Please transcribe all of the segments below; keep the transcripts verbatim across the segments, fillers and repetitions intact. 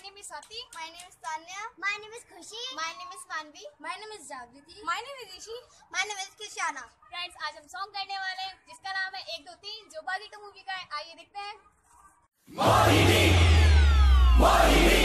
name is Swati. My name is Tanya. My name is Khushi. My name is Manvi. My name is Jagriti. My name is Rishi. My name is Krishana. Friends, आज हम song करने वाले हैं जिसका नाम है एक दो तीन, जो बागी टू मूवी का है। आइए देखते हैं। Mohini, Mohini.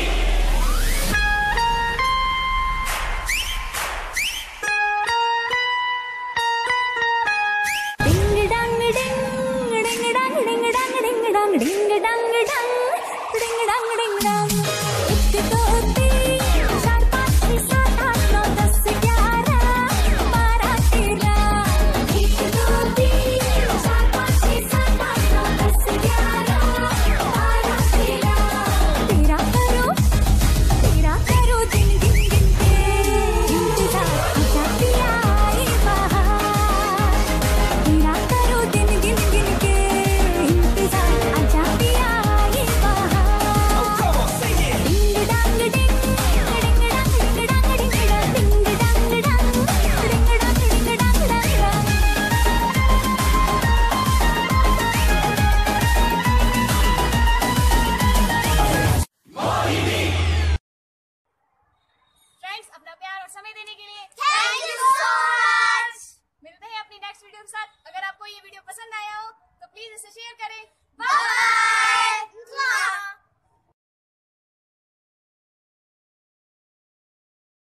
Ding dang ding, ding dang ding dang ding dang ding dang dang, ding dang ding dang. एक दो तीन चार पाँच छः सात आठ नौ दस ग्यारह बारह तेरह। एक दो तीन चार पाँच छः सात आठ नौ दस ग्यारह बारह तेरह। तेरा करो तेरा करो दिन गिन गिन के, इंतजार आजा पिया आए बाहर। तेरा करो दिन गिन गिन के, इंतजार आजा पिया आए बाहर। डिंग डांग डिंग, डिंग डांग डिंग डांग डिंग डांग, डिंग डांग डांग, डिंग डांग डिंग डांग डांग। फ्रेंड्स, अपना प्यार और समय देने के लिए Thank you so much. मिलते हैं अपनी नेक्स्ट वीडियो के साथ। अगर आपको ये वीडियो पसंद आया हो तो प्लीज इसे शेयर करें। Bye.